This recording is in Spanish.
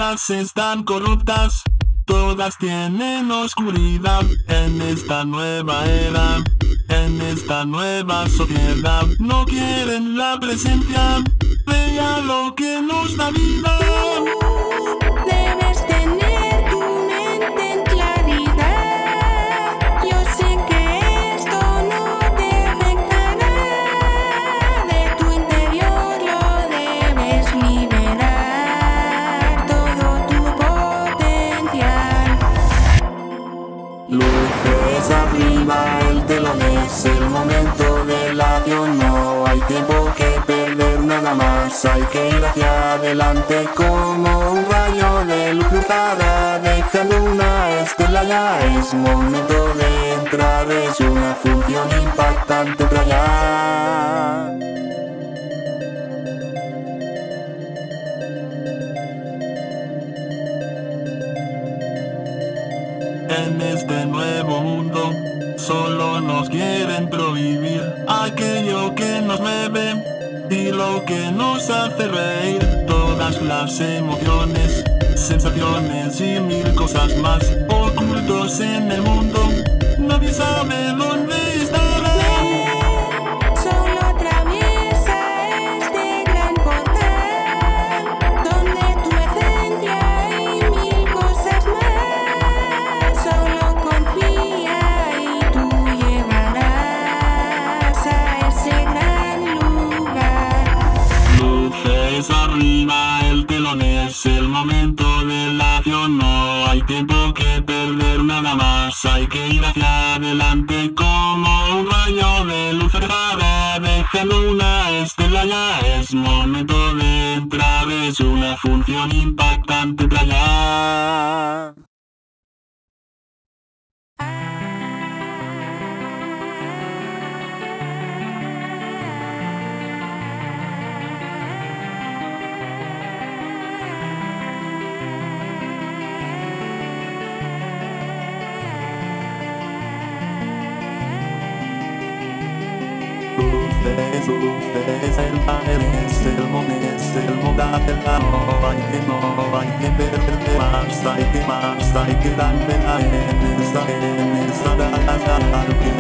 todas están corruptas, todas tienen oscuridad. En esta nueva era, en esta nueva sociedad, no quieren la presencia de lo que nos da vida. Debes tener tu mente en claridad. Yo sé que esto no te afectará. De tu interior lo debes liberar, todo tu potencial. Luces arriba, el telón es el momento de la acción. No hay tiempo que perder, nada más hay que ir hacia adelante como un rayo de luz cruzada, dejando una estela. Ya es momento de entrar, es una función impactante para allá. En este nuevo mundo solo nos quieren prohibir aquello que nos mueve y lo que nos hace reír. Todas las emociones, sensaciones y mil cosas más ocultos en el mundo. Nadie sabe dónde estará. Solo atraviesa este gran portal, donde tu esencia y mil cosas más. Solo confía y tú llegarás a ese gran lugar. Luces arriba, el telón es el momento de la acción. No hay tiempo que perder, nada más hay que ir hacia adelante como un rayo de luz cerrada, dejando una estela. Ya es momento de entrar, es una función impactante para allá. Luces, el panel es el momento de la no hay que perder más, hay que darle la en esta